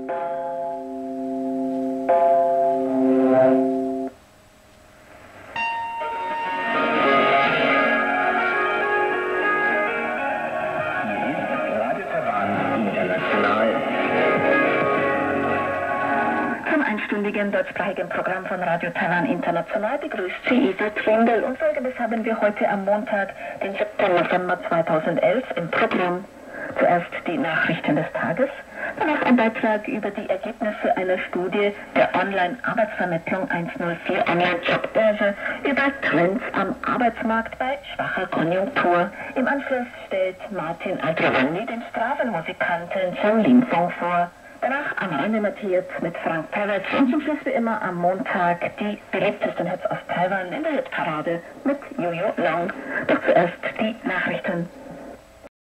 Im deutschsprachigen Programm von Radio Taiwan International begrüßt Sie Isa Trindl und Folgendes haben wir heute am Montag, den 7. November 2011 im Programm. Zuerst die Nachrichten des Tages, danach ein Beitrag über die Ergebnisse einer Studie der Online-Arbeitsvermittlung 104 Online-Jobbörse über Trends am Arbeitsmarkt bei schwacher Konjunktur. Im Anschluss stellt Martin Aldrovandi den Straßenmusikanten Zhang Linfeng vor. Danach am Rande Matthias mit Frank Perez und zum Schluss wie immer am Montag die beliebtesten Hits aus Taiwan in der Hitparade mit Jojo Long. Doch zuerst die Nachrichten.